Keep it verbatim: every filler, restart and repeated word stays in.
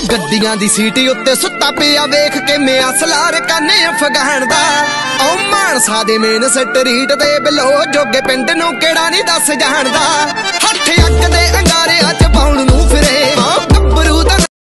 गड्डियां दी सीटी उत्ते सुत्ता पिया वेख के मैं असलार काने अफगान दा ओ मानसा दे मेन स्ट्रीट दे बिलो जोगे पिंड नूं केड़ा नहीं दस जाणदा हठ अग दे अंगारे अच पाउण नूं